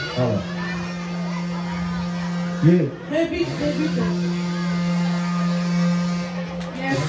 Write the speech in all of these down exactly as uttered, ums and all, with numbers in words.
Ja. Yeah. Nej, byt, nej, byt. Yes.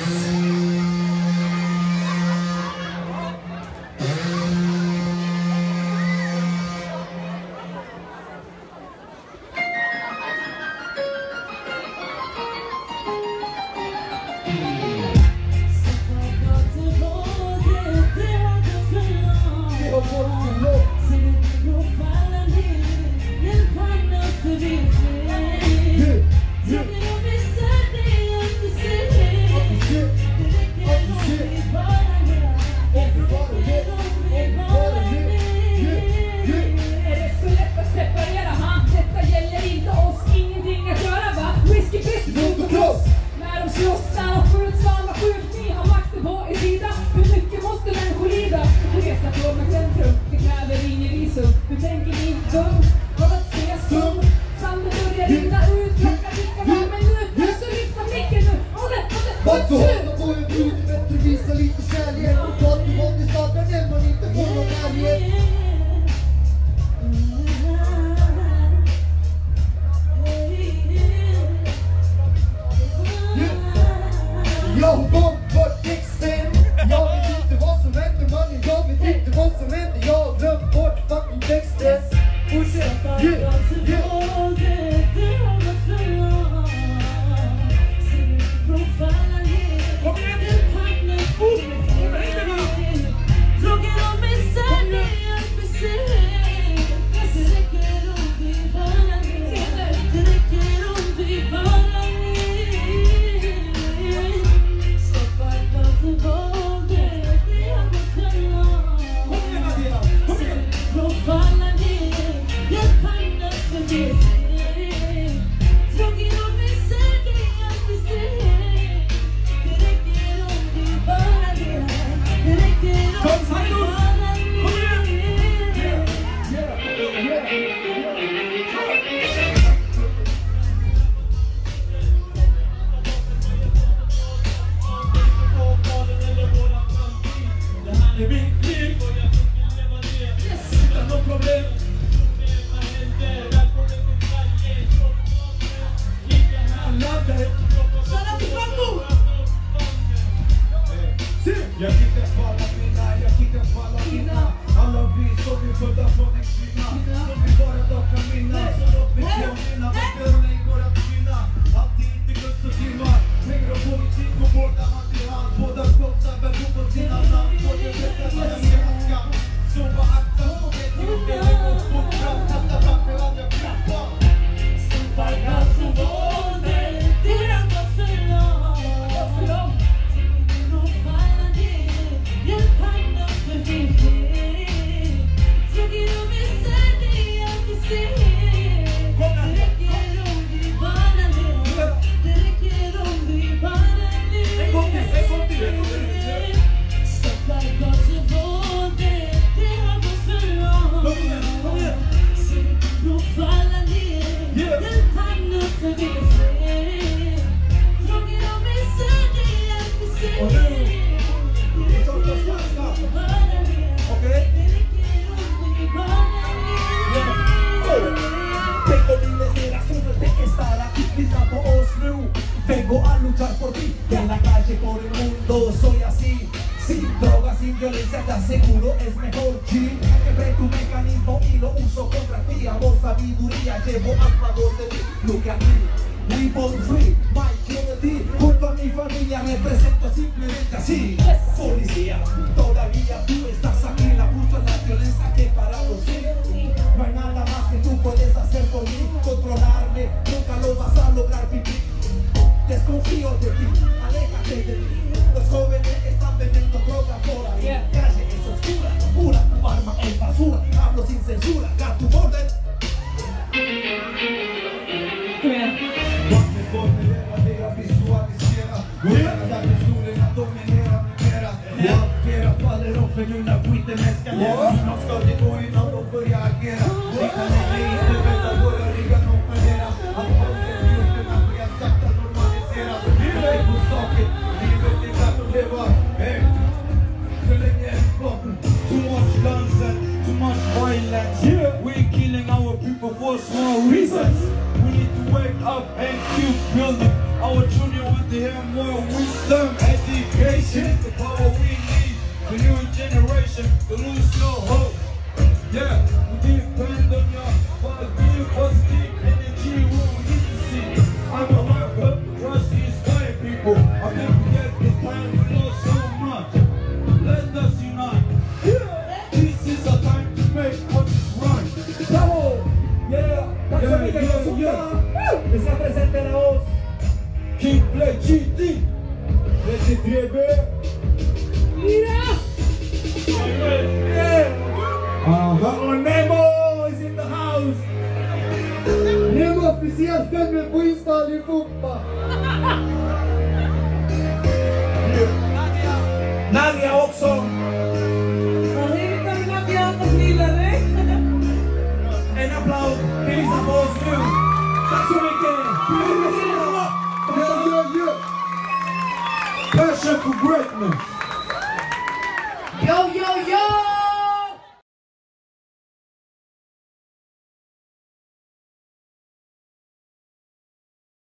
Too much guns and too much violence. Yeah. We're killing our people. small reasons. We need to wake up and keep building. Our children want to hear more wisdom. Education is the power we need. The new generation to lose no hope. Yeah, we depend on your positive, positive energy. What we need to see. I'm a worker, trust these white people. I can't forget the time we lost so much. Let us unite. Yeah. This is a time to make what is right. ¡Bravo! Yeah, Canción yeah, que yeah, resulta. yeah. Está presente la voz. Keep play G D. Let it be, baby. Mira. Uh-huh. Nemo is in the house. Nemo oficial filmen på Insta allihopa. Nadia också. Tahimik kami nakiatas nila rin. En applaus. Bilis na boss nu. Tack så mycket. Yeah, yeah, yeah. Passion for greatness. Yo, yo!